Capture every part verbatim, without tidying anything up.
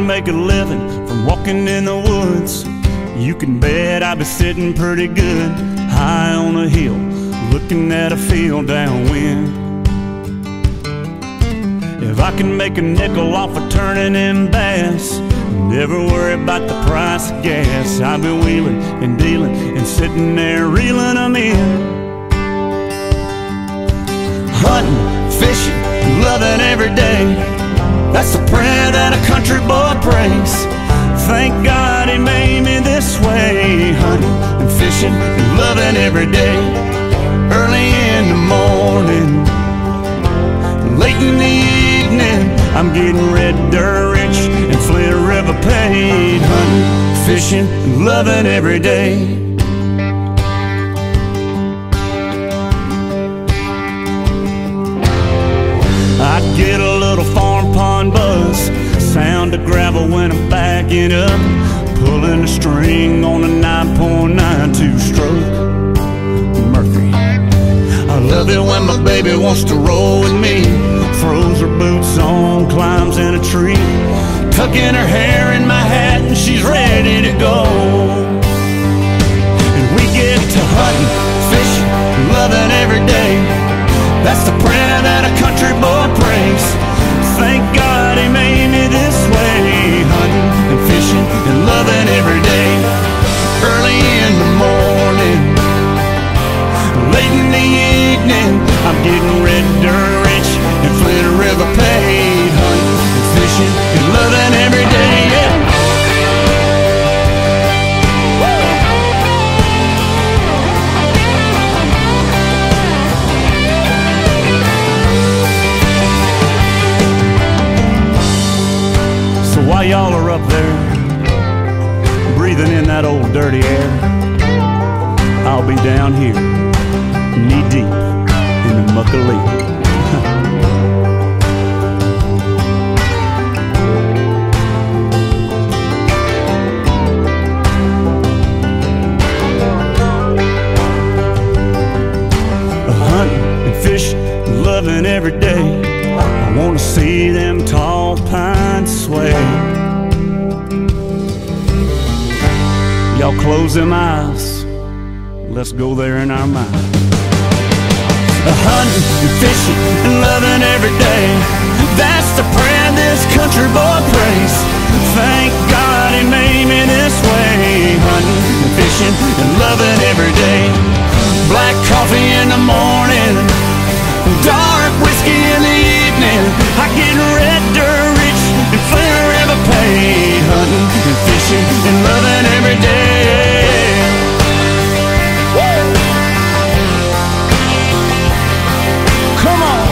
make a living from walking in the woods, you can bet I'd be sitting pretty good high on a hill, looking at a field downwind. If I can make a nickel off of turning in bass, never worry about the price of gas, I'll be wheeling and dealing and sitting there reeling them in. Hunting, fishing, loving every day, that's the prayer that a country boy prays. Thank God he made me this way. Hunting and fishing and loving every day. Early in the morning, late in the evening, I'm getting red dirt rich and Flint River paid. Hunting, fishing, and loving every day. I get a little farm pond buzz, sound of gravel when I'm backing up, pulling a string on a nine point nine two stroke Mercury. I love it when my baby wants to roll with me, throws her boots on, climbs in a tree, tucking her hair in my hat and she's ready to go. And we get to hunting, fishing, loving every day, that's the prayer that a country boy prays. Thank God he made me this way. Hunting and fishing and loving every day. Early in the morning, late in the evening, I'm getting red dirt rich and Flint River paid. Hunting and fishing and loving every day, yeah. While y'all are up there breathing in that old dirty air, I'll be down here knee deep in the muck of leaf. Hunting and fishing, loving every day, I wanna see them tall pines sway. Y'all close them eyes, let's go there in our mind. A hunting and fishing and loving every day, that's the prayer this country boy prays. Thank God he made me this way. Hunting and fishing and loving every day. Black coffee in the morning, dark whiskey in the evening, I get red dirt rich and Flint River paid. Hunting and fishing and loving every day. Woo! Come on.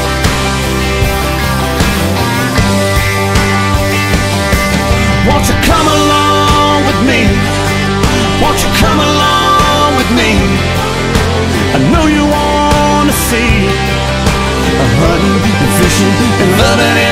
Won't you come along with me? Won't you come along with me? I know you want to see, hunting and fishing and loving it.